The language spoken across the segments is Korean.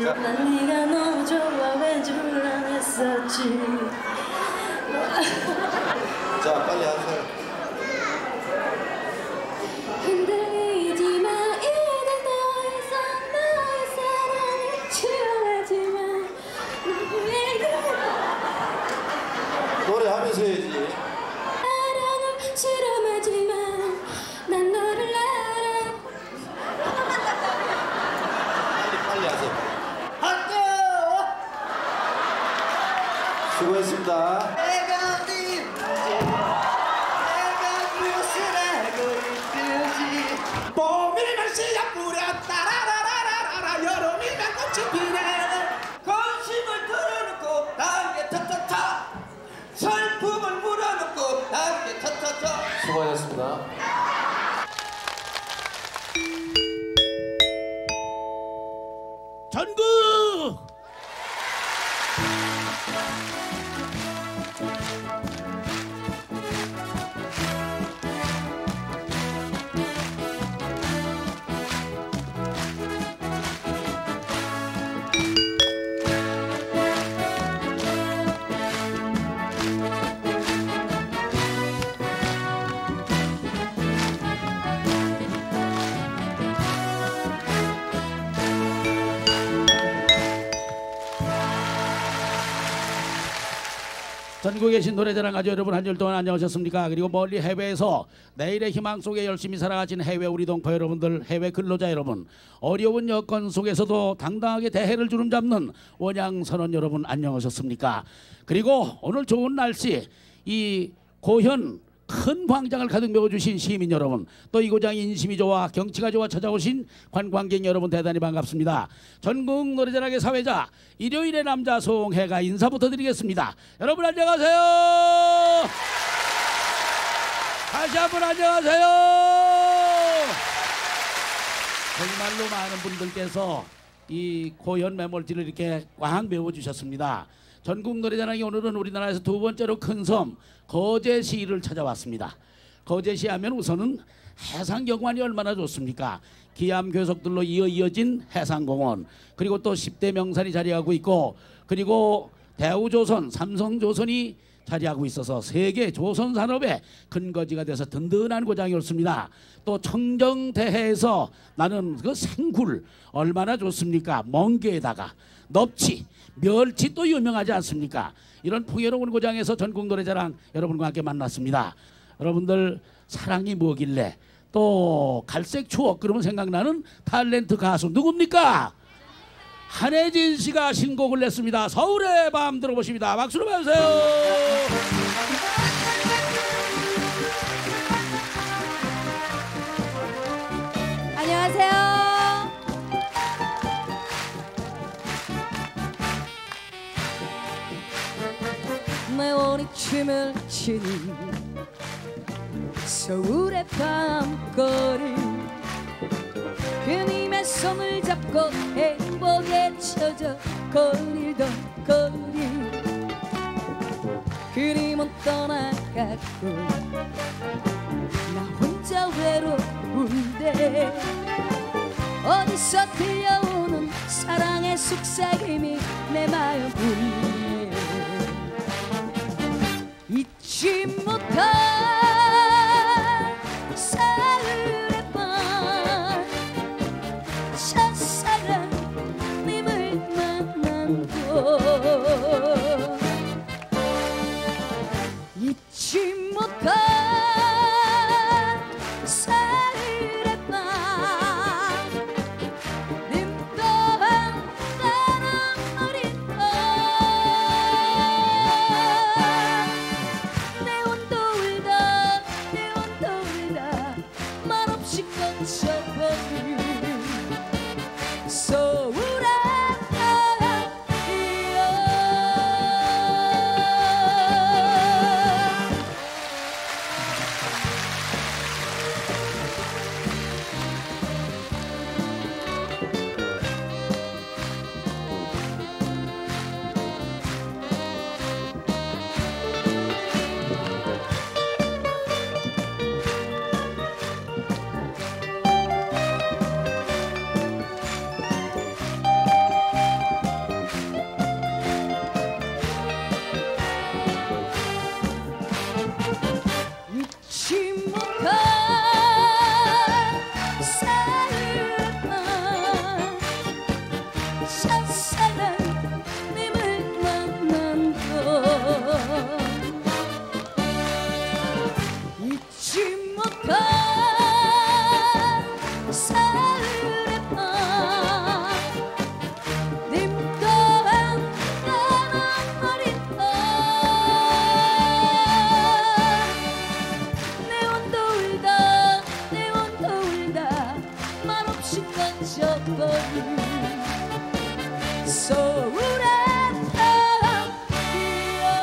난 네가 너무 좋아 왠지 불안했었지. 자 빨리 하세요. 흔들리지마 이제 더 이상 나의 사랑을 치료하지마. 노래하면서 해야지. 사랑을 실험하지만 난 너를 알아. 빨리 하세요. 할게요. 수고했습니다. 내가 어디 내가 무엇을 알고 있든지 봄이면 씨앗 뿌려 따라라라라라 여름이면 꽃이 피네 관심을 털어놓고 단계 터터터 슬픔을 물어놓고 단계 터터터 수고하셨습니다. 전국 전국에 계신 노래자랑 가족 여러분 한 주일 동안 안녕하셨습니까? 그리고 멀리 해외에서 내일의 희망 속에 열심히 살아가신 해외 우리 동포 여러분들, 해외 근로자 여러분, 어려운 여건 속에서도 당당하게 대해를 주름잡는 원양 선원 여러분 안녕하셨습니까? 그리고 오늘 좋은 날씨 이 고현 큰 광장을 가득 메워주신 시민 여러분, 또 이 고장 인심이 좋아 경치가 좋아 찾아오신 관광객 여러분 대단히 반갑습니다. 전국 노래자랑의 사회자 일요일의 남자 송해가 인사부터 드리겠습니다. 여러분 안녕하세요. 다시 한번 안녕하세요. 정말로 많은 분들께서 이 고현 매몰지를 이렇게 꽉 메워주셨습니다. 전국 노래자랑이 오늘은 우리나라에서 두 번째로 큰 섬 거제시를 찾아왔습니다. 거제시 하면 우선은 해상경관이 얼마나 좋습니까? 기암괴석들로 이어진 해상공원, 그리고 또 10대 명산이 자리하고 있고, 그리고 대우조선, 삼성조선이 자리하고 있어서 세계 조선산업의 근거지가 돼서 든든한 고장이 옳습니다. 또 청정대해에서 나는 그 생굴 얼마나 좋습니까? 멍게에다가 넙치, 멸치 또 유명하지 않습니까? 이런 풍요로운 고장에서 전국 노래자랑 여러분과 함께 만났습니다. 여러분들 사랑이 뭐길래 또 갈색 추억 그러면 생각나는 탤런트 가수 누굽니까? 한혜진 씨가 신곡을 냈습니다. 서울의 밤 들어보십니다. 박수로 봐주세요. 안녕하세요. 매원이 춤을 추는 서울의 밤거리, 그님의 손을 잡고 행복에 젖어 거리던 거리, 그님은 떠나갔고 나 혼자 외로운데 어디서 들려오는 사랑의 속삭임이 내 마음 울리네. 잊지 못할 사흘의 밤 첫사랑님을 만난 곳, 잊지 못할 사흘의 밤 님 또한 나는 어린 내 온도 울다 말없이 꺼져버린 서울의 밤이여. 잊어버린 서울의 바람이여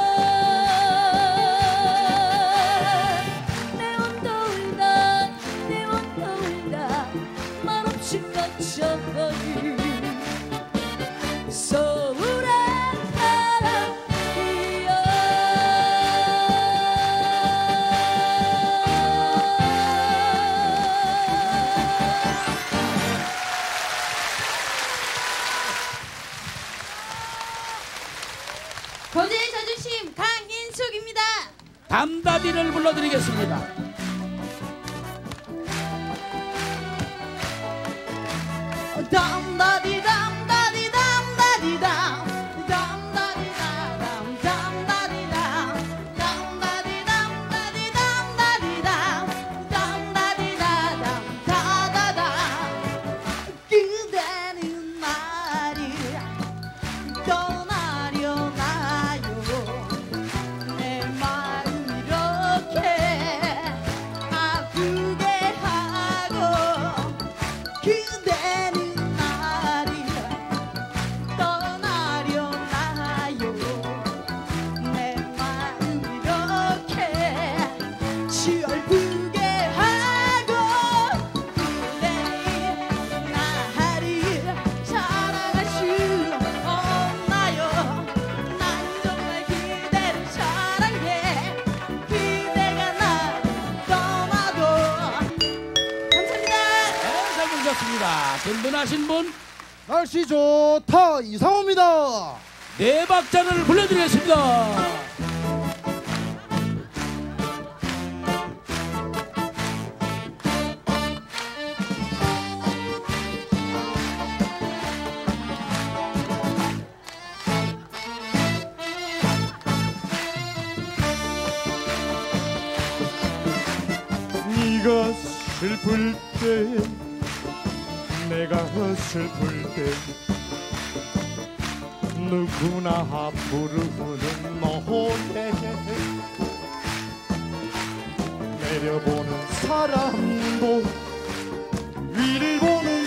내 온도 울다 내 온도 울다 말없이 꺼져버린 서울의 바람이여 거제의 자존심 강인숙입니다. 담다디를 불러드리겠습니다. 담다디 담다디 담다디 담 담다디 담 담다디 담 담다디 담다디 담다디 담 담다디 담 다다다 그대는 나를 떠나려나요 내 마음 이렇게 아프게 하고 그대는 나를 떠나려나요 내 마음 이렇게 시얼프게 하고 그대는 나를 사랑할 수 없나요 난 정말 그대를 사랑해 그대가 나를 떠나도 감사합니다. 네, 잘 부르셨습니다. 든든하신 분 날씨 좋다 이상호입니다. 네 박자를 불러드리겠습니다. 네가 슬플 때 내가 슬플 때 누구나 부르는 노래 내려보는 사람도 위를 보는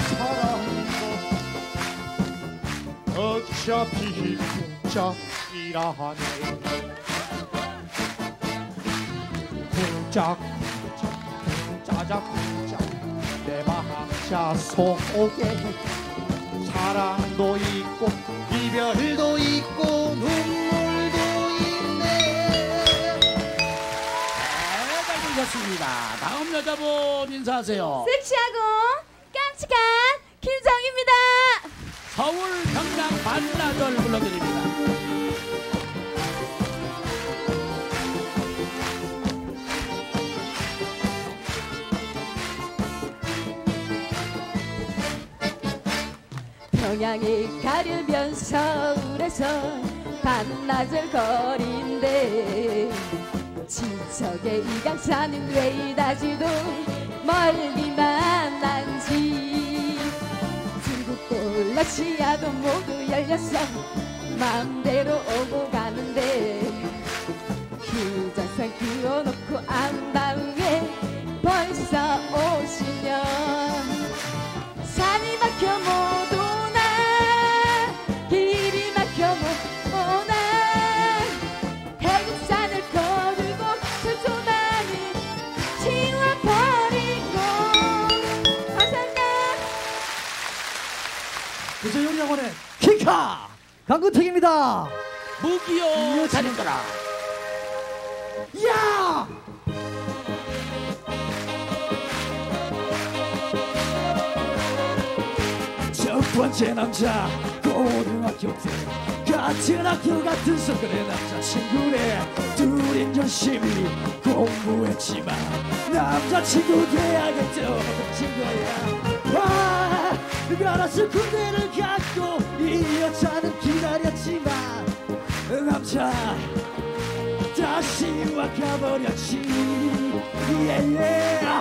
사람도 어차피 쿵짝이라 하네 쿵짝 짜자쿵짝 내 박자 속에 사랑도 있고 이별도 있고 눈물도 있네. 네, 잘 부르셨습니다. 다음 여자분 인사하세요. 섹시하고 깜찍한 김정입니다. 서울 평양 반나절 불러드립니다. 평양에 가려면 서울에서 반나절 거리인데 친척의 이강산은 왜 이다지도 멀기만 한지 중국도 러시아도 모두 열렸어 마음대로 오고 가는데 휴전선 그어놓고 안다음에 벌써 오시면 산이 막혀 못 오나 길이 막혀 못 오나 태국산을 거두고 저조만을 치워버리고 감사합니다. 구세요리학원의 킹카 강근택입니다. 무기요 자린거라. 야! 첫 번째 남자 고등학교 때 같은 학교 같은 성별의 남자친구래 둘이 열심히 공부했지만 남자친구 대학에 떨어진 거야. 와, 알아서 군대를 갔고 이 여자는 기다렸지만 남자 다시 와가버렸지. 예예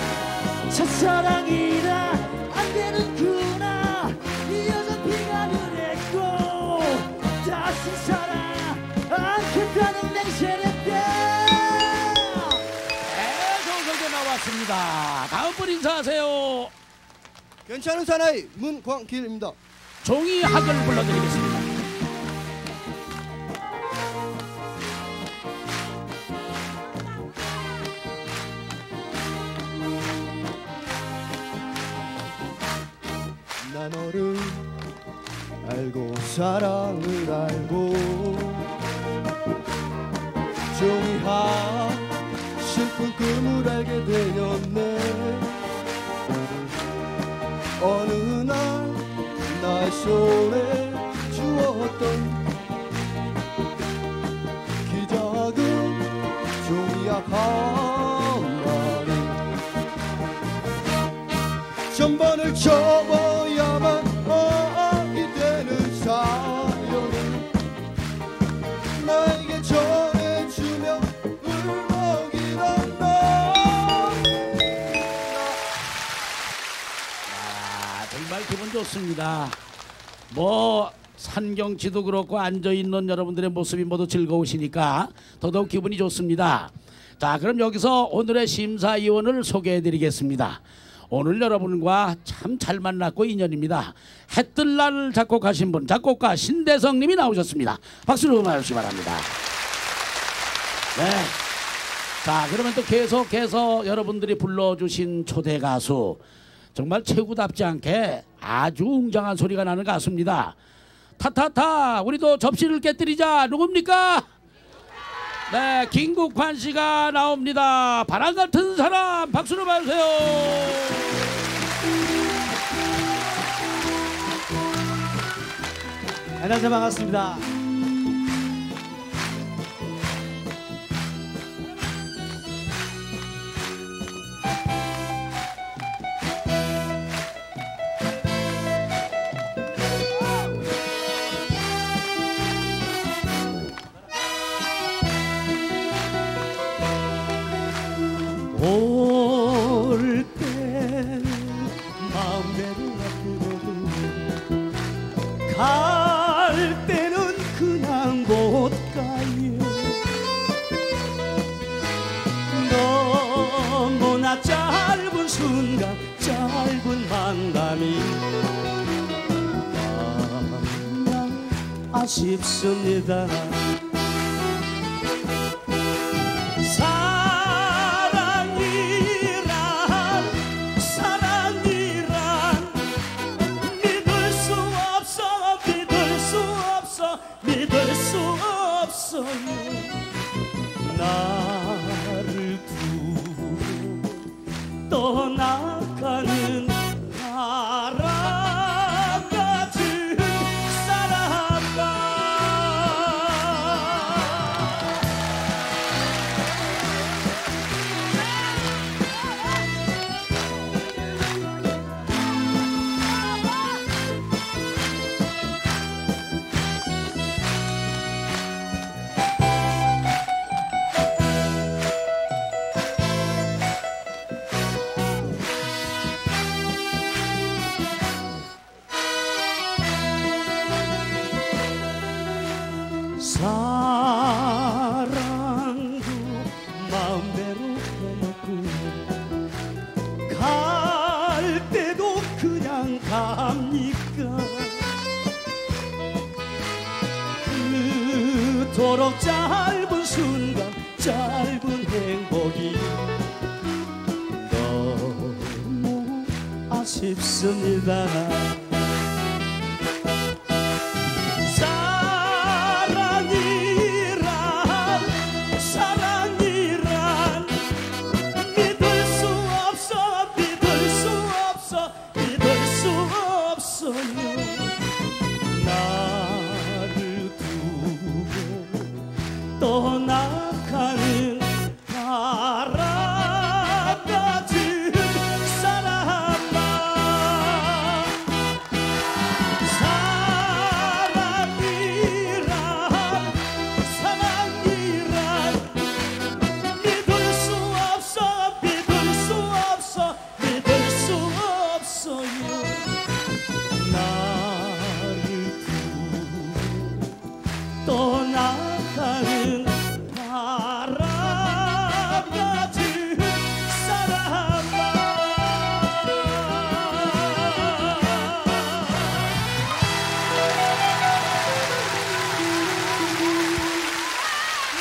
첫사랑이라 안 되는구나. 이 여자 비관을 했고 다시 사랑 않겠다는 맹세했대. 네, 좋은 성적 나왔습니다. 다음 분 인사하세요. 괜찮은 사나이 문광길입니다. 종이학을 불러드리겠습니다. 나 너를 알고 사랑을 알고 종이학 슬픈 꿈을 알게 되었네. 어느 날 나의 손에 주었던 기적은 종이학 한 마리 전번을 접어야만 이되는 사연을 나에게 전해주며 울먹이던 너. 정말 기분 좋습니다. 뭐 산경치도 그렇고 앉아있는 여러분들의 모습이 모두 즐거우시니까 더더욱 기분이 좋습니다. 자, 그럼 여기서 오늘의 심사위원을 소개해드리겠습니다. 오늘 여러분과 참 잘 만났고 인연입니다. 해뜰 날 작곡하신 분, 작곡가 신대성님이 나오셨습니다. 박수로 맞으시기 바랍니다. 네. 자, 그러면 또 계속해서 여러분들이 불러주신 초대 가수, 정말 최고답지 않게 아주 웅장한 소리가 나는 가수입니다. 타타타, 우리도 접시를 깨뜨리자. 누굽니까? 네, 김국환 씨가 나옵니다. 바람 같은 사람, 박수로 봐주세요. 안녕하세요, 반갑습니다. 올 때 마음대로 아프거든 갈 때는 그냥 못 가요. 너무나 짧은 순간 짧은 만남이 아쉽습니다. 믿을 수 없어요. 나를 두고 떠나가는 바람 같은 사람아. 사랑도 마음대로 해놓고 갈 때도 그냥 갑니까? 그토록 짧은 순간 짧은 행복이 너무 아쉽습니다. 나를 두고 떠나가는 바람 같은 사람아.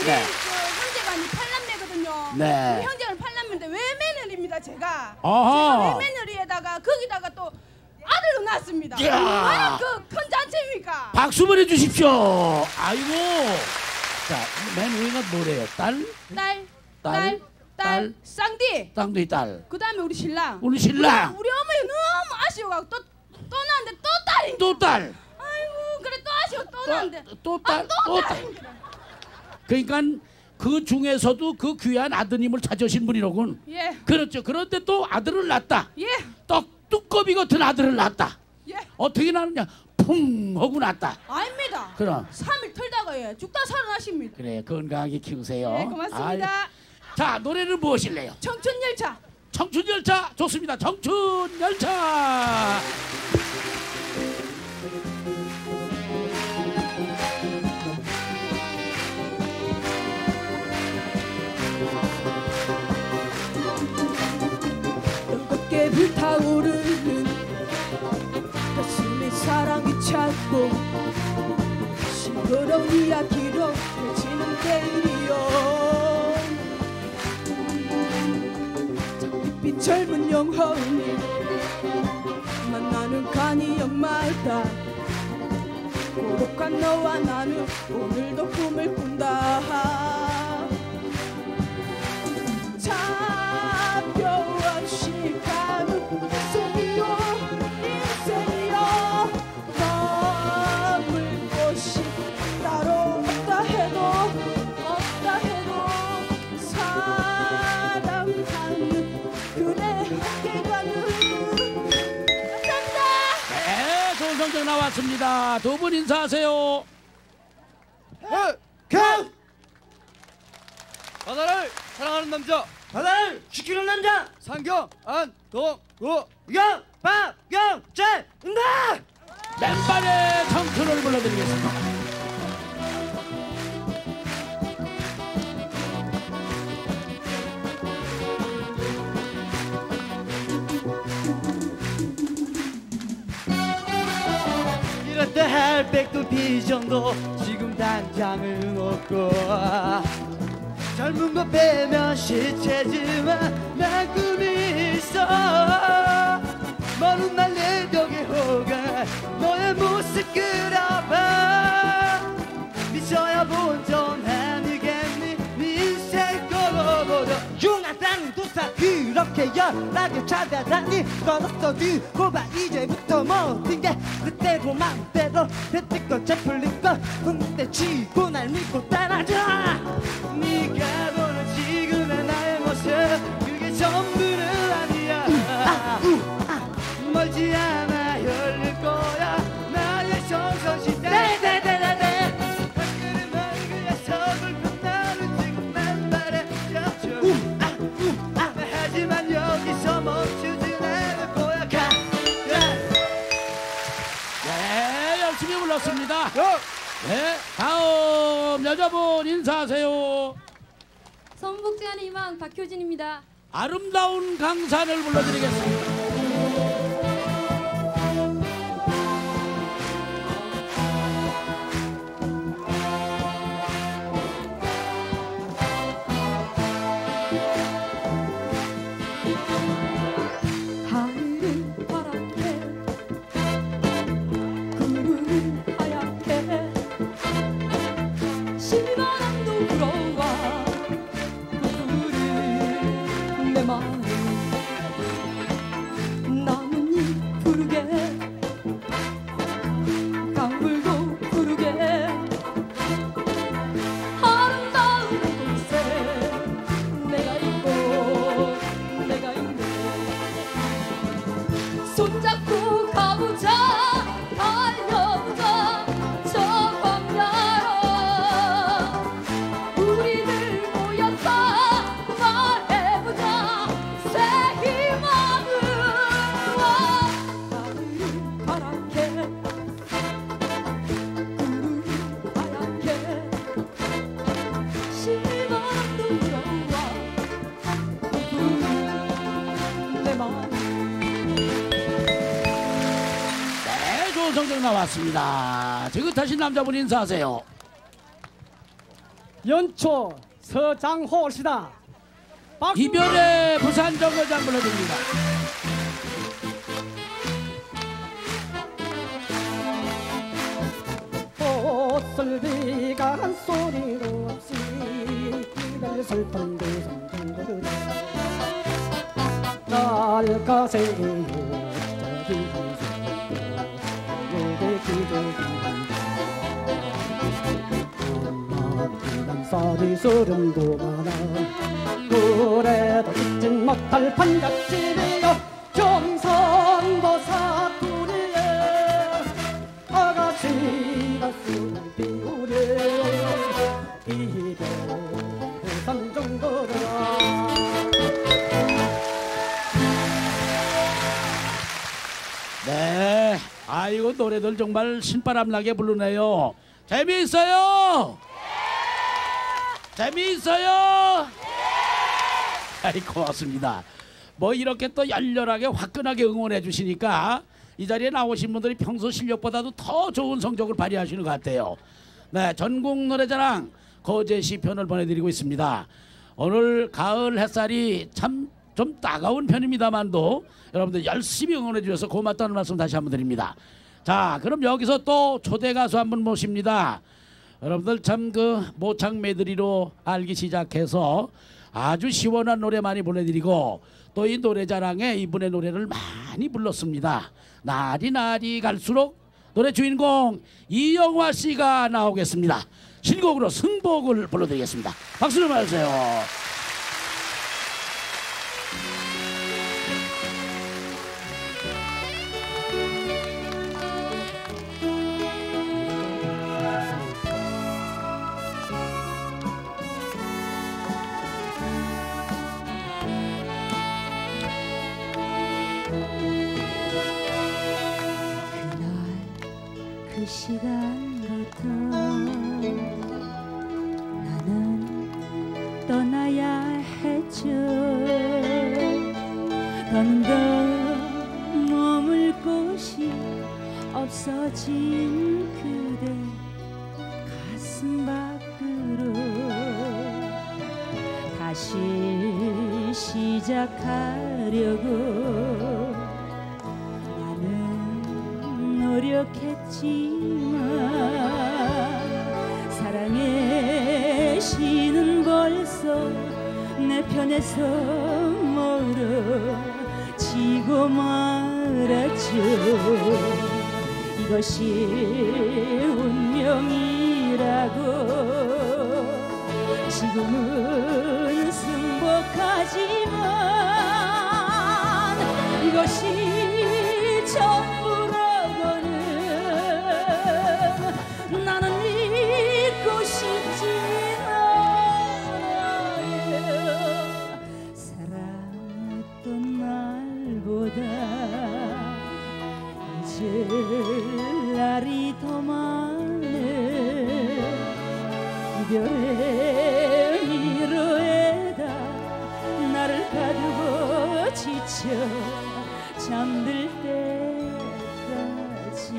네. 형제가 8남매거든요. 네. 우리 형제는 8남매인데 외매너리입니다 제가. 아하. 제가 외매너리에다가 거기다가 또 아들을 낳았습니다. 이야. 얼마나 그 큰 잔치입니까? 박수 보내주십시오. 아이고. 자, 맨 위가 뭐래요? 딸. 쌍디. 쌍둥이 딸. 그 다음에 우리 신랑. 우리 신랑. 우리 어머니 너무 아쉬워가지고 또 낳았는데 또 딸이. 또 딸. 아이고 그래 또 아쉬워 또 낳았는데. 또 딸. 또 딸. 그러니까 그 중에서도 그 귀한 아드님을 찾으신 분이로군. 예. 그렇죠. 그런데 또 아들을 낳았다. 예. 뚜꺼비 같은 아들을 낳았다. 예. 어떻게 낳느냐? 풍 하고 낳았다. 아닙니다. 그럼 3일 털다가 예 죽다 살아나십니다. 그래 건강하게 키우세요. 네 고맙습니다. 아유. 자 노래는 무엇일래요? 청춘열차. 청춘열차 좋습니다. 청춘열차. 뜨겁게 불타오르는 가슴에 사랑이 차고 싱그러운 이야기로 펼치는 내일이요 장밋빛 젊은 영혼이 만나는 간이역마다 고독한 너와 나는 오늘도 꿈을 꾼다 차려운 시간은 인생이요 인생이요 머물 곳이 따로 없다 해도 사랑하는 그대 함께 가는 감사합니다. 네 좋은 성적 나왔습니다. 두 분 인사하세요. 바다를 사랑하는 남자 바다를 지키는 남자 상경 안동우 박영재입니다. 맨발의 청춘을 불러드리겠습니다. 이렇다 할 백도 비전도 지금 당장은 없고 젊은 거 빼면 시체지만 난 꿈이 있어 먼 훗날 내 벽에 호가 너의 모습 그려봐 미쳐야 본전 아니겠니 네 인생 걸어보려 융하다는 도사 그렇게 연락을 찾아다니 걸었어 네 고봐 이제부터 모든 게 그때로 맘대로 대뜻껏 재풀릴걸 근데 쥐고 날 믿고 따라줘 네가 보는 지금의 나의 모습 그게 전부는 아니야 멀지 않아 열릴 거야 나의 정선시대 네네네네네 발걸음 얼굴에서 불편 나는 지금 맨발에 겹쳐 하지만 여기서 멈추지 않을 거야 네 열심히 불렀습니다. 네 다음 여자분 인사하세요. 성북지안의 희망 박효진입니다. 아름다운 강산을 불러드리겠습니다. 하늘은 파랗게 구름은 하얗게 시바람도 불어와 부르는 내 마음 나뭇잎 부르게 강물도 부르게 아름다운 곳에 내가 있고 내가 있네 손잡고 가보자 달려보자 저 광야로 우리들 모여서 말해보자 새 희망을 하늘은 파랗게 구름은 하얗게 시바람도 불어와 부르는 내 마음 네 좋은 성적 나왔습니다. 지긋하신 남자분 인사하세요. 연초 서장호시다. 박수. 이별의 부산 정거장 불러드립니다. 꽃설비가 한 소리도 없이 이별 슬픈 그 성정거들 날 가세요 쌀이 서름도 많아 그래도 잊진 못할 판잣집이여 경상도 사투리에 아가씨가 술을 비우네 이별 부산 정거라. 네, 아이고 노래들 정말 신바람 나게 부르네요. 재미있어요? 재미있어요? 아이 고맙습니다. 뭐 이렇게 또 열렬하게 화끈하게 응원해 주시니까 이 자리에 나오신 분들이 평소 실력보다도 더 좋은 성적을 발휘하시는 것 같아요. 네, 전국 노래자랑 거제시 편을 보내드리고 있습니다. 오늘 가을 햇살이 참 좀 따가운 편입니다만도 여러분들 열심히 응원해 주셔서 고맙다는 말씀 다시 한번 드립니다. 자, 그럼 여기서 또 초대 가수 한 분 모십니다. 여러분들 참 그 모창 메들리로 알기 시작해서 아주 시원한 노래 많이 보내드리고 또 이 노래자랑에 이분의 노래를 많이 불렀습니다. 날이 갈수록 노래 주인공 이영화 씨가 나오겠습니다. 신곡으로 승복을 불러드리겠습니다. 박수 좀 해주세요. 그 시간부터 나는 떠나야 했죠. 더는 더 머물 곳이 없어진 그대 가슴 밖으로 다시 시작하려고 노력했지만 사랑의 시는 벌써 내 편에서 멀어지고 말았죠. 이것이 운명이라고 지금은 승복하지만 이것이 전부라고는 나는 믿고 싶지 않아요. 사랑했던 날보다 잊을 날이 더 많네. 이별의 미로에다 나를 가두고 지쳐 잠들 때까지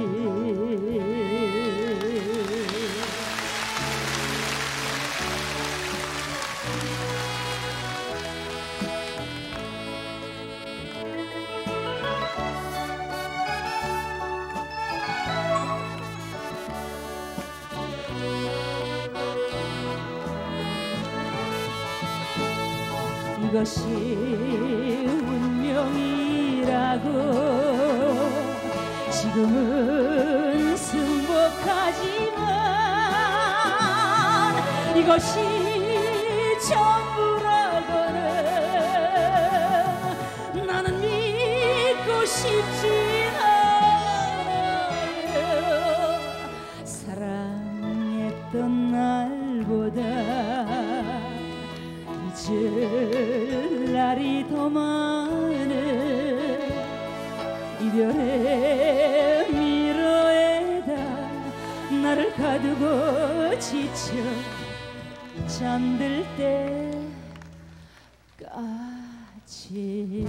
이것이 운명이라고 지금은 승복하지만 이것이 전부라고는 나는 믿고 싶지 않아요. 사랑했던 날보다 잊을 날이 더 많은 이별의 미로에다 나를 가두고 지쳐 잠들 때까지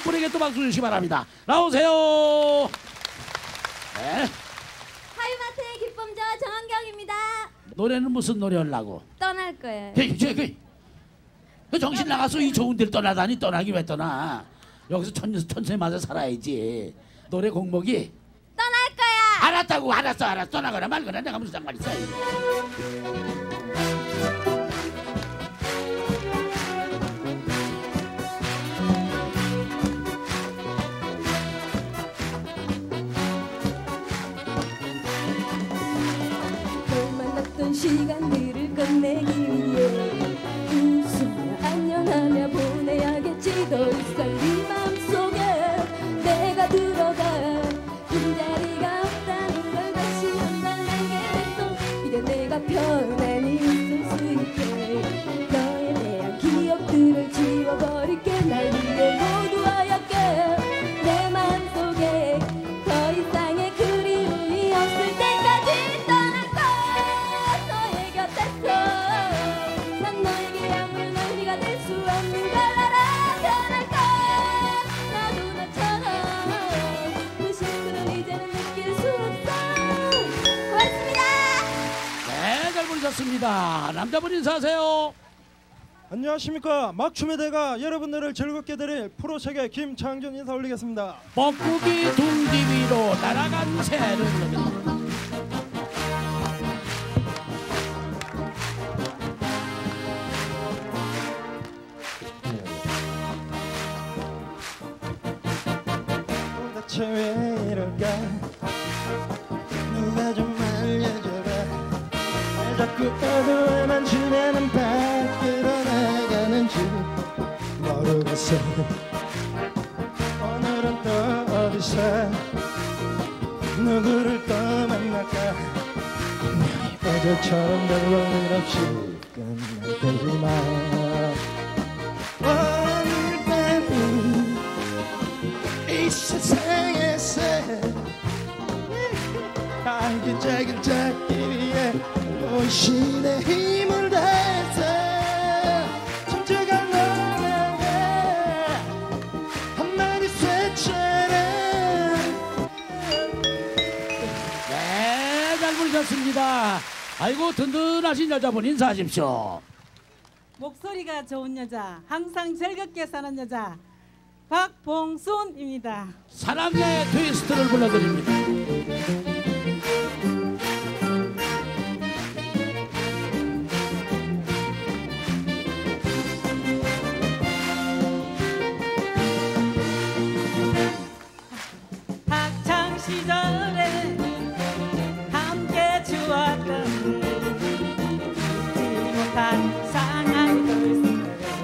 분에게 또 박수 주시기 바랍니다. 나오세요. 네. 하이마트의 기쁨 저 정한경입니다. 노래는 무슨 노래 하려고? 떠날 거예요. 그 정신 나가서 이 좋은 데를 떠나다니. 떠나기 왜 떠나? 여기서 천세 맞아 살아야지. 노래 곡목이 떠날 거야. 알았다고. 알았어. 떠나거나 말거나 내가 무슨 상관 있어. 널 만났던 시간들을 끝내기 위해 웃으며 안녕하며 보내야겠지. 더 이상 네 맘속에 내가 들어가 빈자리가 없다는 걸 다시 한번 알게 됐어. 이제 내가 편안히 웃을 수 있게 너에 대한 기억들을 지워버릴게. 날 위해 모두 하얗게 내 맘속에 더 이상의 그리움이 없을 때까지 떠날 거야. 너의 곁에서 난 너에게 아무런 의미가 될 수 없는 걸 알아. 떠날 거야. 나도 너처럼 그 실수를 이제는 느낄 수 없어. 고맙습니다. 네, 잘 부르셨습니다. 남자분 인사하세요. 안녕하십니까. 막춤의 대가 여러분들을 즐겁게 드릴 프로체계 김창준 인사 올리겠습니다. 뻐꾸기 둥지 위로 날아간 새를 도대체 왜 이럴까. 누가 좀 알려줘봐. 왜 자꾸 어두워만 지내는 밖으로 나가는지 모르겠어. 오늘은 또 어디서 누구를 또 만날까. 어제처럼 별로 일 없이 끝날테지만 오늘 밤은 이 세상에서 알기짝을 찾기 위해 온신의 힘을 다해서 천재가 너에게 한마디 쇠처럼. 네, 잘 부르셨습니다. 아이고 든든하신 여자분 인사하십시오. 목소리가 좋은 여자, 항상 즐겁게 사는 여자 박봉순입니다. 사랑의 트위스트를 불러드립니다. 학창 시절에 함께 추웠던 잊지 못한 상하이들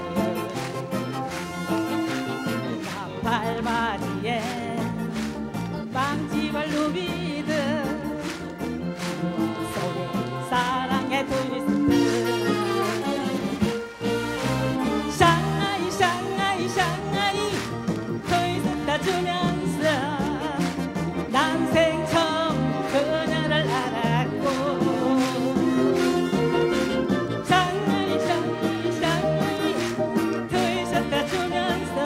나팔바지에 빵집을 누비듯 속에 사랑의 트위스트 샹하이 샹하이 샹하이 트위스트 주면서 난생 처음 그녀를 알았고 샹하이 샹하이 샹하이 트위스트 주면서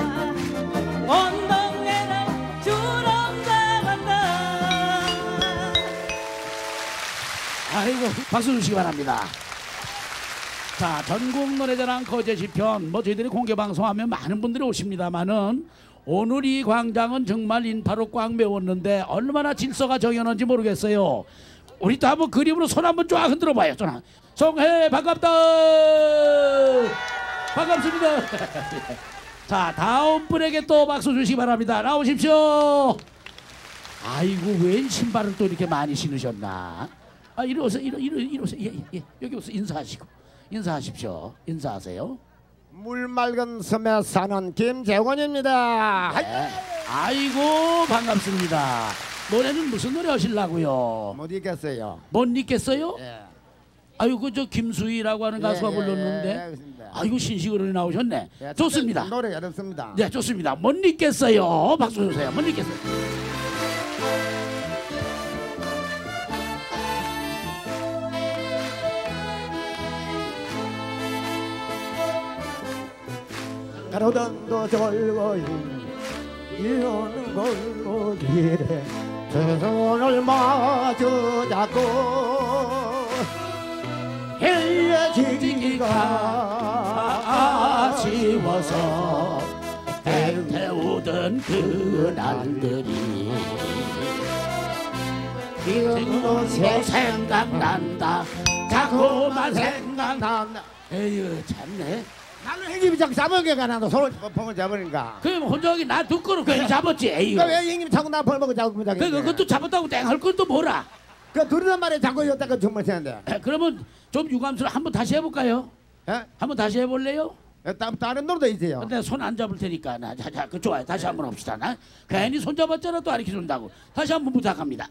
온 동네를 주름 잡았다. 아이고 박수 주시기 바랍니다. 자, 전국 노래자랑 거제시편 저희들이 공개 방송하면 많은 분들이 오십니다만은 오늘 이 광장은 정말 인파로 꽉 메웠는데 얼마나 질서가 정연한지 모르겠어요. 우리 또 한번 그림으로 손 한번 쫙 흔들어 봐요. 송해 반갑다. 반갑습니다. 자, 다음 분에게 또 박수 주시기 바랍니다. 나오십시오. 아이고 웬 신발을 또 이렇게 많이 신으셨나. 아, 이리 오세요. 이리 오세요. 예. 여기 오세요. 인사하십시오. 인사하세요. 물 맑은 섬에 사는 김재원입니다. 네. 아이고 반갑습니다. 노래는 무슨 노래 하시려고요? 못 읽겠어요. 못 읽겠어요? 예. 아이고 저 김수희라고 하는 가수가 불렀는데 알겠습니다. 아이고 신식으로 나오셨네. 예, 좋습니다. 노래 어렵습니다. 네, 좋습니다. 못 읽겠어요. 박수 주세요. 못 읽겠어요. 가로등도 졸고 이오는 골목길에 두 손을 마주 잡고 헤어지기가 아쉬워서 태우던 그날들이 지금도 생각난다. 자꾸만 생각난다. 에휴 참네. 나는 형님이 자꾸 잡아먹으니까 나도 손을 펑을 잡으니까. 그럼 혼자기 나 두꺼로 괜히 잡았지. 에휴. 왜 형님이 자꾸 나 벌먹고 자꾸 자꾸. 그것도 잡았다고 땡할 것도 뭐라. 그 둘이란 말에 자꾸 여기다가 정말 세는데. 그러면 좀 유감스러워. 한번 다시 해볼까요? 예? 한번 다시 해볼래요? 다른 노래도 있어요. 근데 손 안 잡을 테니까 자, 그 좋아요. 다시 한번 합시다. 나 괜히 손 잡았잖아. 또 가르쳐 준다고. 다시 한번 부탁합니다.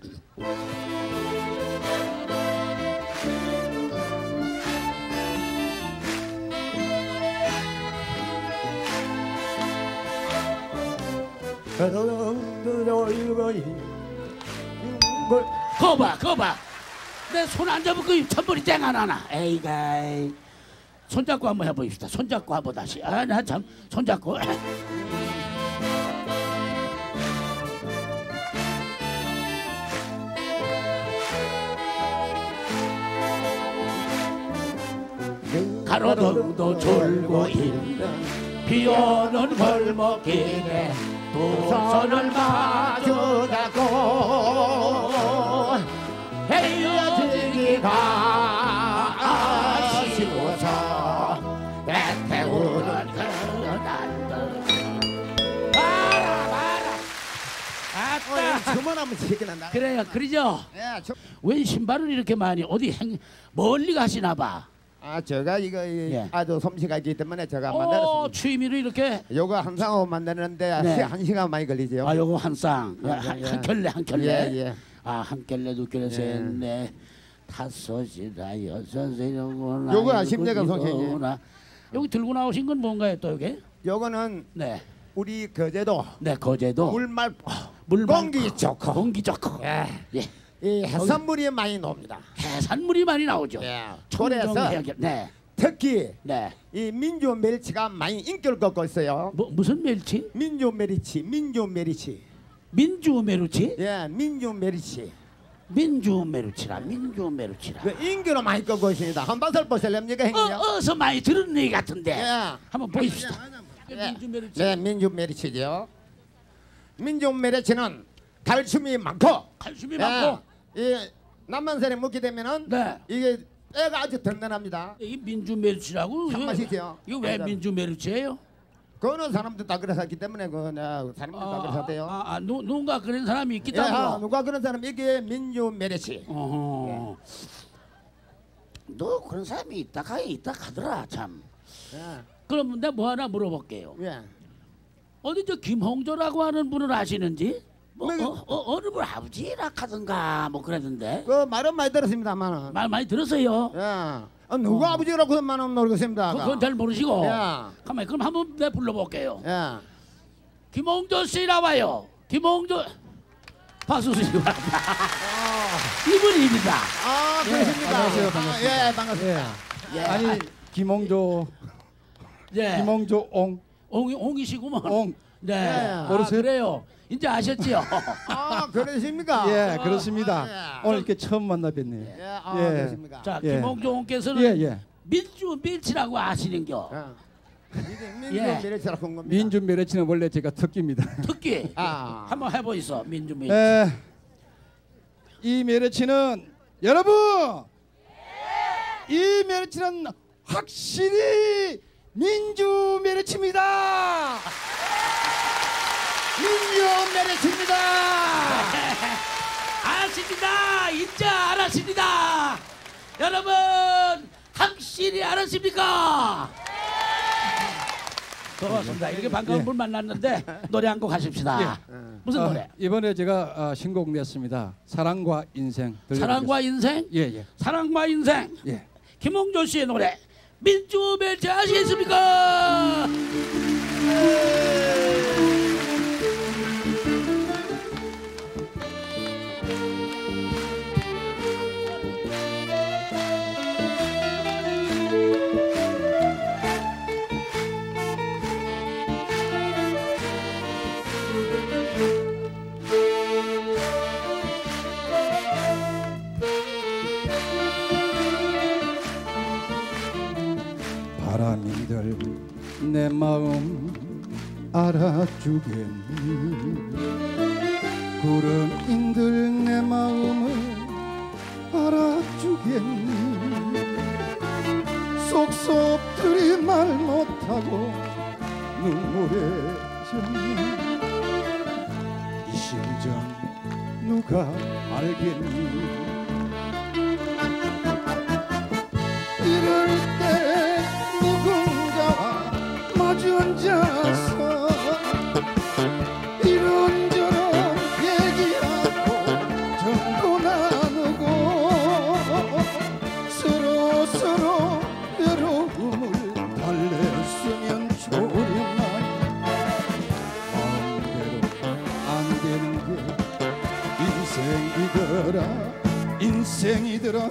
거봐. 내 손 안 잡을 거 천벌이 땡 안 하나. 에이가이. 손잡고 한번 해보십시다. 손잡고 한번 다시. 나 참 손잡고. 가로등도 졸고 있는 비오는 골목길에 두 손을 마주 잡고 헤어지기가 아쉬워서 애태우는 그날들. 봐라. 아따. 그만하면 지겠나. 그래요. 그러죠. 예, 왜 신발을 이렇게 많이 어디 멀리 가시나 봐. 제가 이거 아주 솜씨가 있기 때문에 제가 만들었습니다. 취미로 이렇게. 요거 한 쌍으로 만드는데 네. 1시간 많이 걸리죠. 요거 한 쌍. 한 켤레. 예. 한 켤레, 두 켤레, 셋, 넷, 다섯이다, 여섯이 요거나. 요거 아십니까, 선생님? 여기 들고 나오신 건 뭔가요, 또 여기? 요거는 네. 우리 거제도. 네, 거제도. 물 공기 좋고. 공기 좋고. 예. 이 해산물이 많이 나옵니다. 해산물이 많이 나오죠. 그래서 네. 특히 네. 이 민주 멸치가 많이 인기를 걷고 있어요. 무슨 멸치? 민주 멸치. 민주 멸치? 예, 민주 멸치. 민주 멸치라. 그 인기로 많이 걷고 있습니다. 한 번을 보실랍니까, 형님? 어서 많이 들은 얘기 같은데. 예. 한번 보십시다. 민주 멸치. 네, 민주 멸치죠. 민주 멸치는 칼슘이 많고. 이 남만산에 먹게 되면은 이게 애가 아주 든든합니다. 이 민주 멸치라고? 참맛이죠. 이거 왜 민주 멸치예요? 그거는 사람들 다 그랬었기 때문에 사람들 다 그랬었대요. 누군가 그런 사람이 있기 때문에. 누가 그런 사람이 이게 민주 멸치. 너 그런 사람이 있다 하더라 참. 그럼 내가 뭐 하나 물어볼게요. 어디 저 김홍조라고 하는 분을 아시는지? 어느 분 아버지라 하던가 뭐 그랬는데. 그 말은 많이 들었습니다만. 말 많이 들었어요. 누구 아버지라고 말은 모르겠습니다. 그건 잘 모르시고. 가만히 그럼 한번 내가 불러볼게요. 김홍조 씨 나와요. 김홍조. 박수 주시기 바랍니다. 이분입니다. 그렇습니까? 안녕하세요. 반갑습니다. 예, 반갑습니다. 아니 김홍조. 김홍조 옹이시구먼. 네. 모르세요? 그래요. 이제 아셨지요? 그러십니까? 예, 그렇습니다. 오늘 이렇게 처음 만나 뵀네요. 그렇습니까? 자, 김홍조 옹께서는 민주 멸치라고 아시는겨. 민주 멸치라고 한 겁니다. 민주 멸치는 원래 제가 특기입니다. 특기. 한번 해보이소. 민주 멸치. 이 멸치는 여러분, 이 멸치는 확실히 민주 멸치입니다. 민주 멸치입니다. 알았습니다. 이제 알았습니다. 여러분 확실히 알았습니까? 고맙습니다. 이렇게 반가운 분 만났는데 노래 한 곡 하십시다. 무슨 노래? 이번에 제가 신곡 냈습니다. 사랑과 인생. 사랑과 인생? 예. 사랑과 인생. 예. 김홍조 씨의 노래 민주 멸치 아시겠습니까? 마음 알아주겠니 구름인들 내 마음을 알아주겠니 속속들이 말 못하고 눈물에 젖는 이 심정 누가 알겠니 이럴 때 누군가와 마주 앉아서 이런저런 얘기하고 정보 나누고 서로 외로움을 달랬으면 좋으련만 마음대로 안 되는 게 인생이더라 인생이더라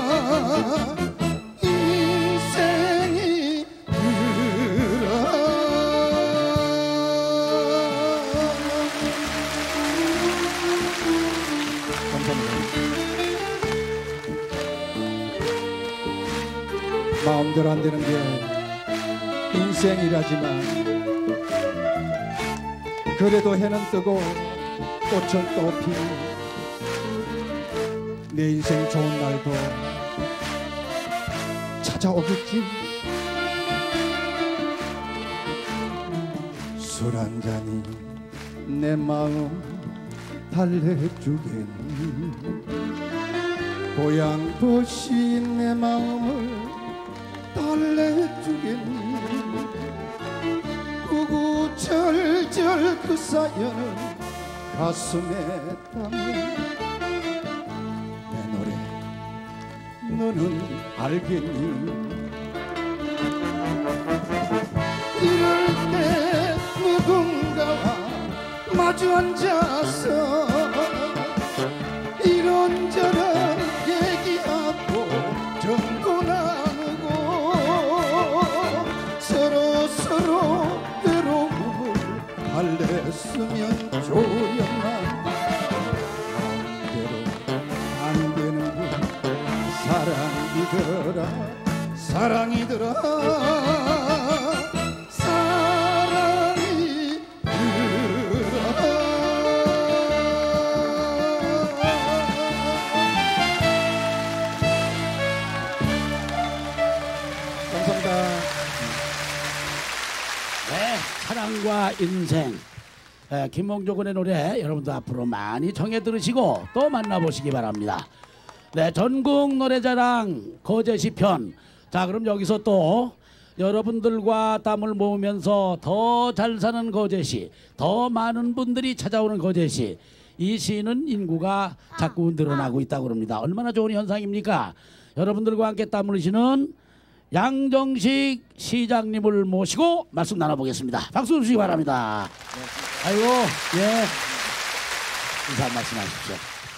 마음대로 안 되는 게 인생이라지만 그래도 해는 뜨고 꽃은 또 피는 내 인생 좋은 날도 찾아오겠지 술 한 잔이 내 마음 달래주겠니 고향 버신 내 마음을 달래주겠니 구구절절 그 사연을 가슴에 담는 내 노래 너는 알겠니 이럴 때 누군가와 마주 앉아서 이런저런 얘기하고 정보 나누고 서로 외로움을 달랬으면 좋으련만 마음대로 안 되는 게 사랑이더라 사랑과 인생 김홍조 군의 노래 여러분도 앞으로 많이 청해 들으시고 또 만나보시기 바랍니다. 네, 전국 노래자랑 거제시 편. 자, 그럼 여기서 또 여러분들과 땀을 모으면서 더 잘 사는 거제시, 더 많은 분들이 찾아오는 거제시, 이 시는 인구가 자꾸 늘어나고 있다고 합니다. 얼마나 좋은 현상입니까? 여러분들과 함께 땀을 흘리시는 양정식 시장님을 모시고 말씀 나눠보겠습니다. 박수 주시기 바랍니다. 아이고, 예, 인사 한 말씀 하십시오.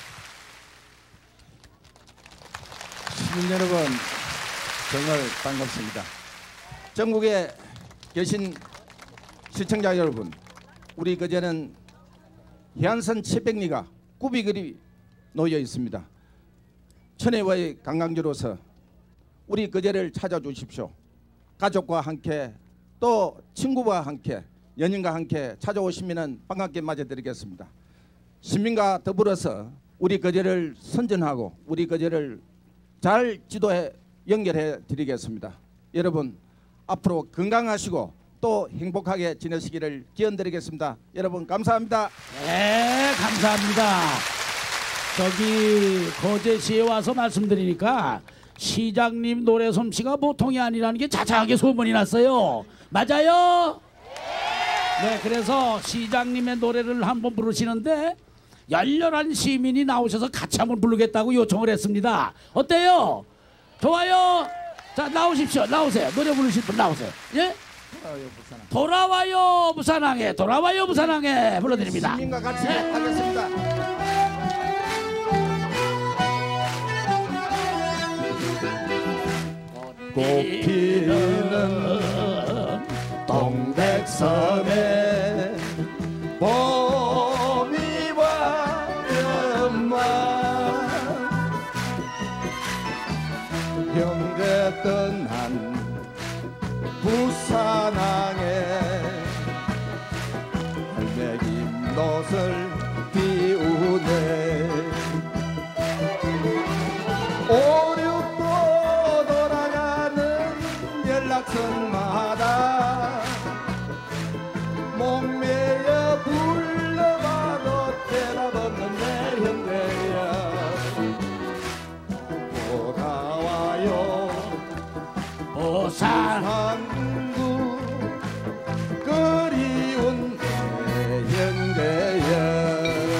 시민 여러분, 정말 반갑습니다. 전국에 계신 시청자 여러분, 우리 그제는 해안선 700리가 꾸비그리 놓여 있습니다. 천혜와의 관광지로서 우리 그제를 찾아주십시오. 가족과 함께 또 친구와 함께 연인과 함께 찾아오시면 반갑게 맞아드리겠습니다. 시민과 더불어서 우리 거제를 선전하고 우리 거제를 잘 지도해 연결해 드리겠습니다. 여러분 앞으로 건강하시고 또 행복하게 지내시기를 기원드리겠습니다. 여러분 감사합니다. 네, 감사합니다. 저기 거제시에 와서 말씀드리니까 시장님 노래 솜씨가 보통이 아니라는 게 자자하게 소문이 났어요. 맞아요? 네, 그래서 시장님의 노래를 한번 부르시는데 열렬한 시민이 나오셔서 같이 한번 부르겠다고 요청을 했습니다. 어때요? 좋아요? 자, 나오십시오. 나오세요. 노래 부르실 분 나오세요. 예? 돌아와요 부산항에, 돌아와요 부산항에 불러드립니다. 시민과 같이 하겠습니다. 꽃피는 동백섬에 봄이 왔건만 형제 떠난 부산항에 꽃을 피우네 오륙도 돌아가는 연락선마다 목매여 불러봐도 대답 없는 내 현대야 돌아와요 오산구 그리운 내 현대야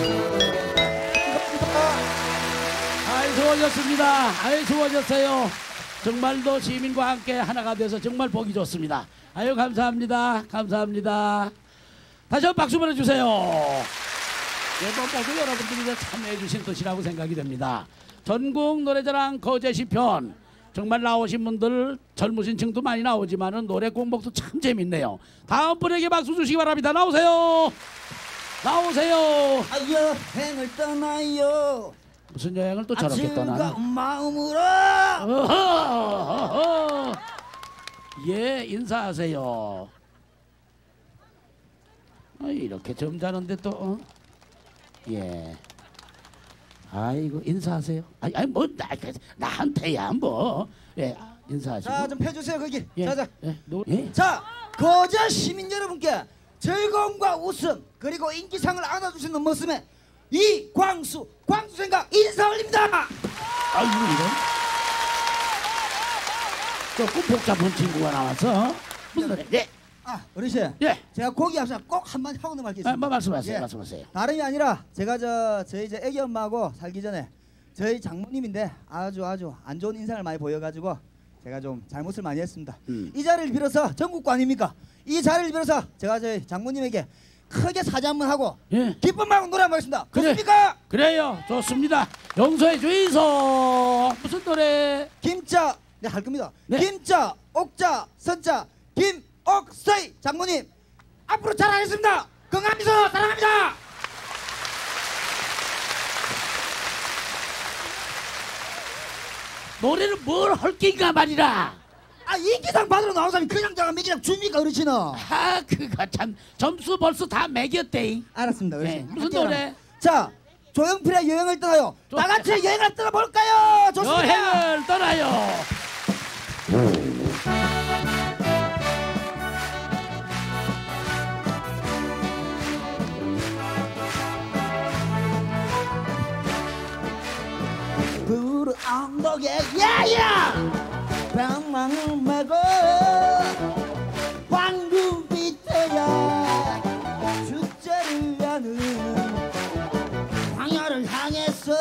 아이 좋아졌습니다. 아이 좋아졌어요. 정말로 시민과 함께 하나가 돼서 정말 보기 좋습니다. 아유 감사합니다. 감사합니다. 다시 한번 박수 보내주세요. 이번 모두 여러분들이 참여해 주신 것이라고 생각이 됩니다. 전국 노래자랑 거제시편 정말 나오신 분들 젊으신 층도 많이 나오지만은 노래 공복도 참 재밌네요. 다음 분에게 박수 주시기 바랍니다. 나오세요. 나오세요. 여행을 떠나요. 무슨 여행을 또 저렇게 떠나나? 즐거운 마음으로. 어허. 예, 인사하세요. 이렇게 점잖은데 또 예. 아이고 인사하세요. 아니 뭐 나한테야 뭐. 예, 인사하시고. 자, 좀 펴주세요 거기. 예, 자자. 예. 자, 거제 시민 여러분께 즐거움과 웃음 그리고 인기상을 안아주시는 모습에 이광수 광수생각 인사 올립니다. 아이고 이런. 조금 복잡한 친구가 나와서 무슨 노래? 네. 어르신. 예. 제가 고기 앞서 꼭 한마디 하고 넘어갈겠습니다. 말씀하세요. 예. 말씀하세요. 다름이 아니라 제가 저희 이제 애기 엄마하고 살기 전에 저희 장모님인데 아주 안 좋은 인상을 많이 보여가지고 제가 좀 잘못을 많이 했습니다. 이 자리를 빌어서 전국구 아닙니까? 이 자리를 빌어서 제가 저희 장모님에게 크게 사죄 한번 하고 예. 기쁜 마음 노래 한번 하겠습니다. 그래. 좋습니까? 그래요. 좋습니다. 용서해 주이소. 무슨 노래? 김자 네 할 겁니다. 네. 김자 옥자 선자 김옥서희 장모님 앞으로 잘하겠습니다. 건강하면서 사랑합니다. 노래는 뭘 헐긴가 말이라. 인기상 받으러 나온 사람이 그냥 자가 매기랑 줍니까 어르신은? 그거 참 점수 벌써 다 매겼대. 알았습니다 어르신. 네, 무슨 노래? 자 조영필의 여행을 떠나요. 다 같이 여행을 떠나볼까요? 좋습니다. 여행을 떠나요. 푸른 언덕에 야야 방망을 메고 황금 빛에야 축제를 하는 광야를 향해서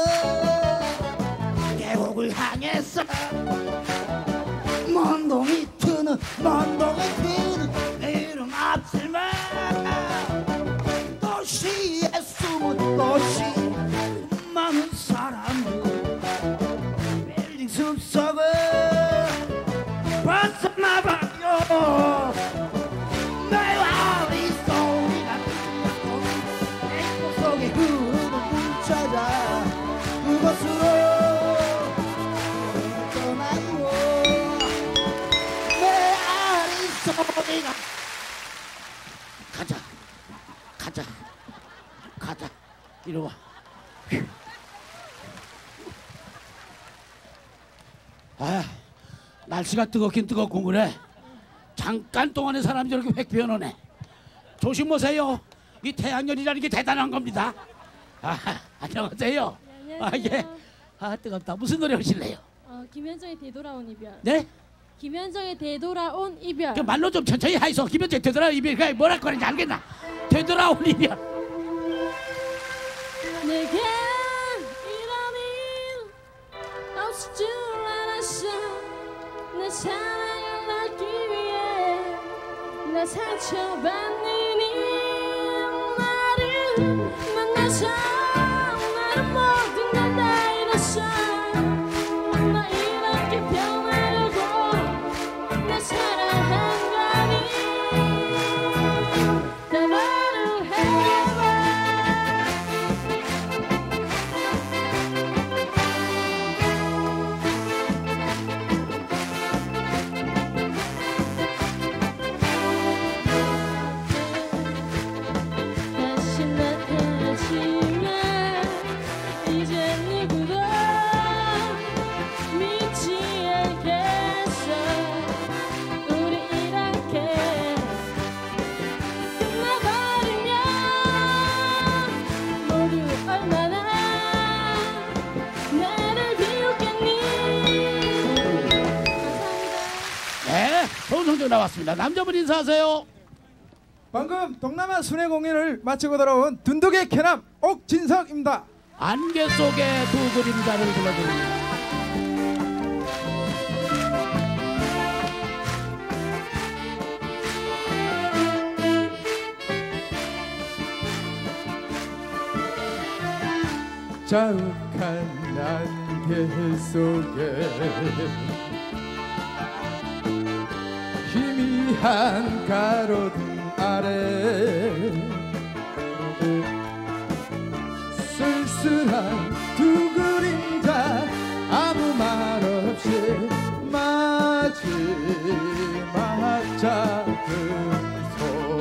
계곡을 향해서 먼동이 트는 이름 앞질만 도시에 숨은 도시 많은 사람들 빌딩 숲속을 벗어나봐요. 매와 우리 소리가 들려도 내 속에 흐르는 물 찾아 그곳으로 떠나요. 내 아리 소리가 가자 이리 와. 날씨가 뜨겁긴 뜨겁고 그래. 잠깐 동안에 사람이 저렇게 획 변하네. 조심하세요. 이 태양열이라는 게 대단한 겁니다. 안녕하세요. 네, 예. 뜨겁다. 무슨 노래 하실래요? 김현정의 되돌아온 이별. 네? 김현정의 되돌아온 이별. 그 말로 좀 천천히 하이소. 김현정 되돌아온 이별. 그게 뭐라 그러는지 알겠나? 되돌아온 이별. 내겐 이런 일 없을 줄 알았어. 내 사랑을 낳기 위해 나 상처받는 이 나를 만나서 나는 모든 걸 다 잃었어. 나 이렇게 변하려고 나 사랑한 거니. 내 말을 해봐. 다시 나타나 나왔습니다. 남자분 인사하세요. 방금 동남아 순회 공연을 마치고 돌아온 둔두개 캐남 옥진석입니다. 안개 속의 두 그림자를 불러드립니다. 자욱한 안개 속에 희미한 가로등 아래 쓸쓸한 두 그림자 아무 말 없이 마지막 작은 손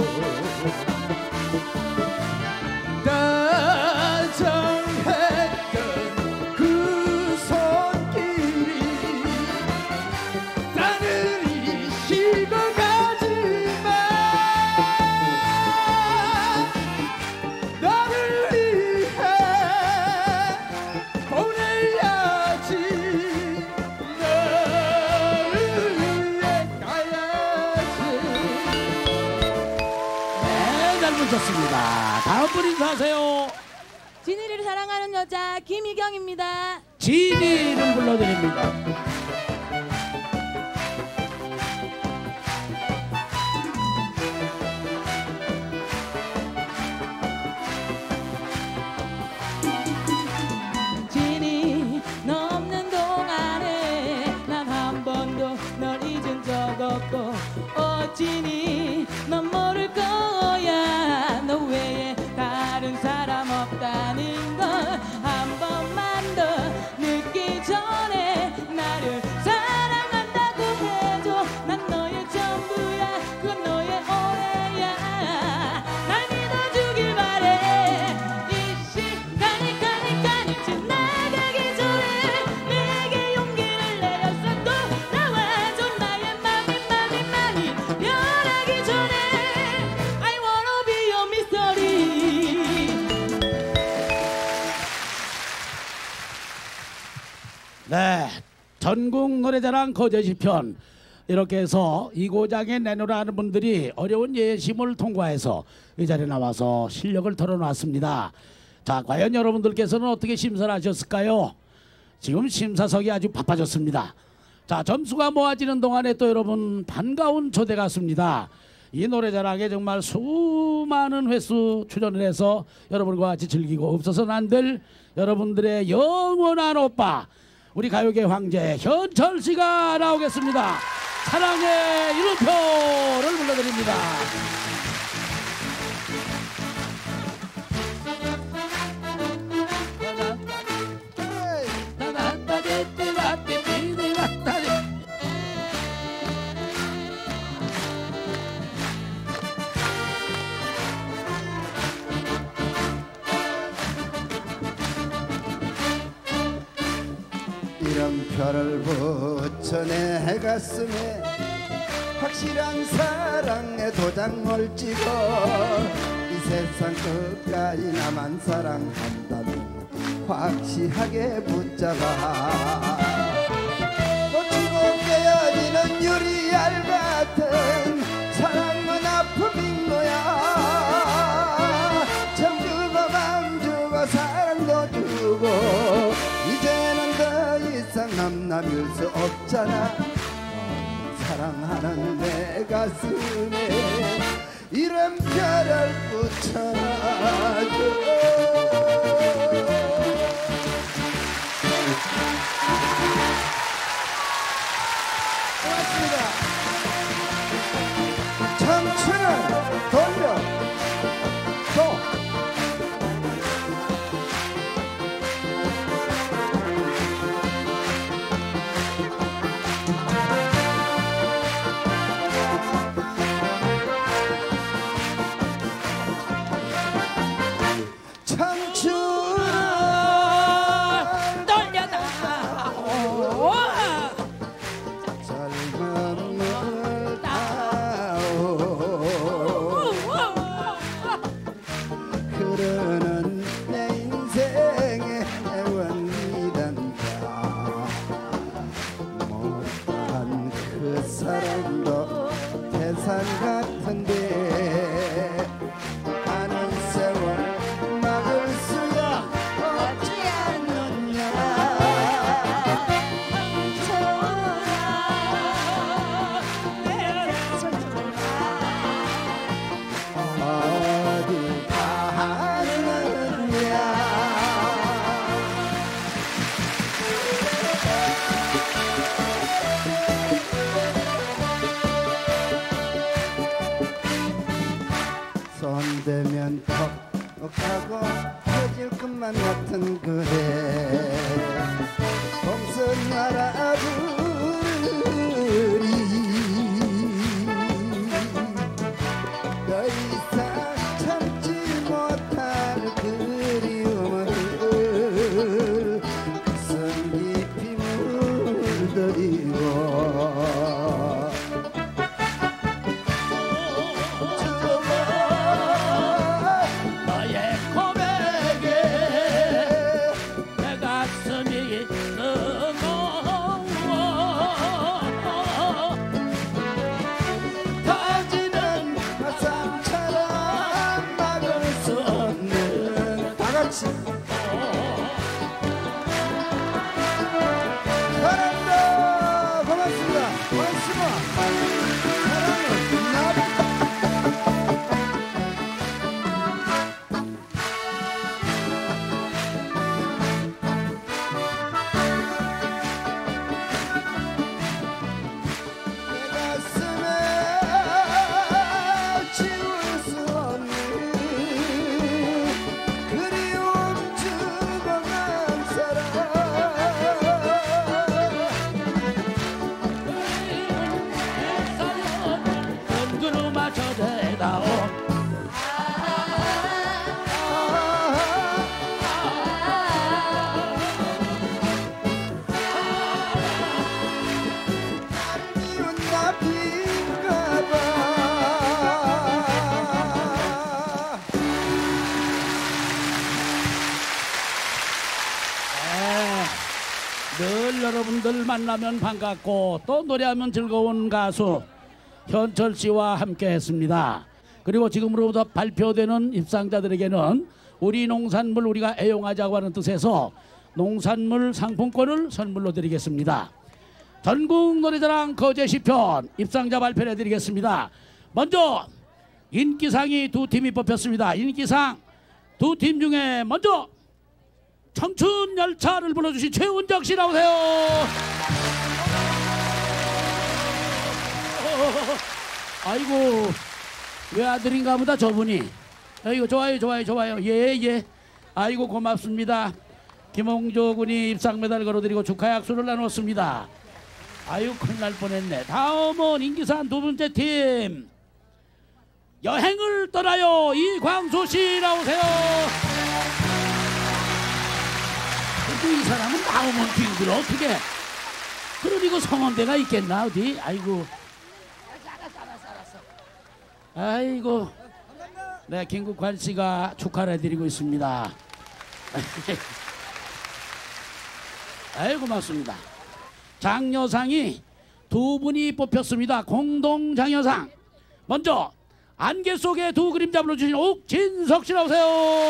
다정했던 그 손길이 나는 식어가지만 너를 위해 보내야지 너를 위해 가야지. 네, 잘 보셨습니다. 다음 분 인사하세요. 진이를 사랑하는 여자 김희경입니다. 진이를 불러드립니다. 진이 너 없는 동안에 난 한 번도 널 잊은 적 없고 진이 넌 모를 거야 너 외에 다른 사람 없다는 걸 한 번만 더 늦기 전에 나를 사랑한다고 해줘. 난 너의 전부야 그건 너의 오해야. 날 믿어주길 바래. 이 시간이 지나가기 전에 내게 용기를 내렸어. 또 나와줘. 나의 맘이 변하기 전에 I wanna be your mystery. 네, 전국 노래자랑 거제시 편 이렇게 해서 이 고장에 내놓으라 하는 분들이 어려운 예심을 통과해서 이 자리에 나와서 실력을 털어놨습니다. 자, 과연 여러분들께서는 어떻게 심사를 하셨을까요? 지금 심사석이 아주 바빠졌습니다. 자, 점수가 모아지는 동안에 또 여러분 반가운 초대 가수입니다. 이 노래자랑에 정말 수많은 횟수 출연을 해서 여러분과 같이 즐기고 없어서는 안 될 여러분들의 영원한 오빠 우리 가요계 황제 현철 씨가 나오겠습니다. 사랑의 이름표를 불러드립니다. 이름표를 붙여 내 가슴에 확실한 사랑의 도장을 찍어 이 세상 끝까지 나만 사랑한다면 확실하게 붙잡아. 놓치고 깨어지는 유리알 같은 사랑은 아픔인 거야. 참 주고 맘 주고 사랑도 주고 이제는 더 이상 남남일 수 없잖아. 사랑하는 내 가슴에 이름표를 붙여줘. 고맙습니다. 청춘을 돌려 줘. 손대면 톡톡하고 펴질 것만 같은 그대 봉선 알아부르리 더 이상 참지 못할 그리움을 가슴 깊이 물들이고 늘 여러분들 만나면 반갑고 또 노래하면 즐거운 가수 현철 씨와 함께 했습니다. 그리고 지금으로부터 발표되는 입상자들에게는 우리 농산물 우리가 애용하자고 하는 뜻에서 농산물 상품권을 선물로 드리겠습니다. 전국 노래자랑 거제 시편 입상자 발표해 드리겠습니다. 먼저 인기상이 두 팀이 뽑혔습니다. 인기상 두 팀 중에 먼저 청춘 열차를 불러주신 최운정 씨 나오세요. 아이고 외아들인가 보다 저분이. 아이고 좋아요 좋아요 좋아요. 예예. 아이고 고맙습니다. 김홍조 군이 입상 메달 걸어드리고 축하 약수를 나눴습니다. 아유 큰일 날 뻔했네. 다음은 인기산 두 번째 팀 여행을 떠나요 이광수 씨 나오세요. 이 사람은 나오면 빙그러 어떻게 그러니까 성원대가 있겠나 어디. 아이고 알았어. 아이고 네 김국환 씨가 축하를 해드리고 있습니다. 아이고 고맙습니다. 장려상이 두 분이 뽑혔습니다. 공동 장려상 먼저 안개 속의 두 그림자 불러주신 옥진석 씨 나오세요.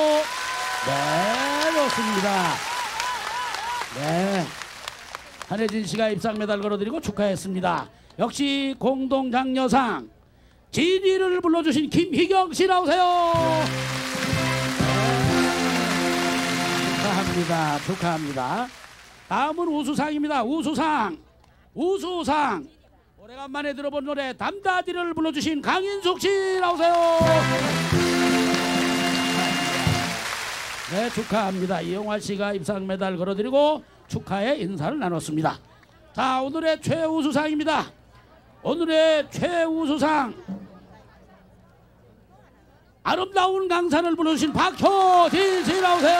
네 좋습니다. 네, 한혜진 씨가 입상 메달 걸어드리고 축하했습니다. 역시 공동 장려상 진이를 불러주신 김희경 씨 나오세요. 네, 축하합니다. 다음은 우수상입니다. 우수상 오래간만에 들어본 노래 담다디를 불러주신 강인숙 씨 나오세요. 네 축하합니다. 이용화 씨가 입상 메달 걸어드리고 축하의 인사를 나눴습니다. 자 오늘의 최우수상입니다. 오늘의 최우수상 아름다운 강산을 불러주신 박효진 씨 나오세요.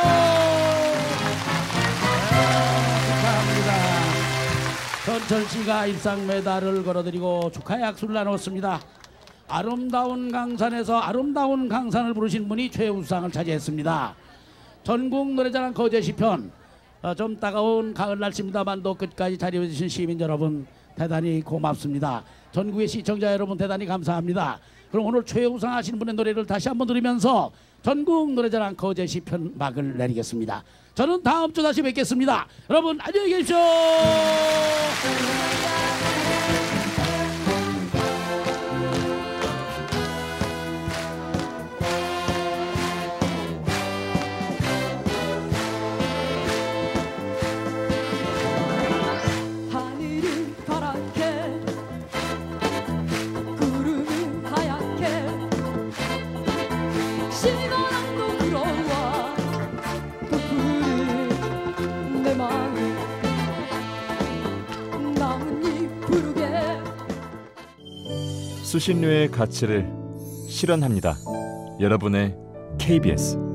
네, 축하합니다. 현철 씨가 입상 메달을 걸어드리고 축하의 약수를 나눴습니다. 아름다운 강산에서 아름다운 강산을 부르신 분이 최우수상을 차지했습니다. 전국 노래자랑 거제 시편 좀 따가운 가을 날씨입니다만도 끝까지 자리해 주신 시민 여러분 대단히 고맙습니다. 전국의 시청자 여러분 대단히 감사합니다. 그럼 오늘 최우상 하시는 분의 노래를 다시 한번 들으면서 전국 노래자랑 거제 시편 막을 내리겠습니다. 저는 다음 주 다시 뵙겠습니다. 여러분 안녕히 계십시오. 수신료의 가치를 실현합니다. 여러분의 KBS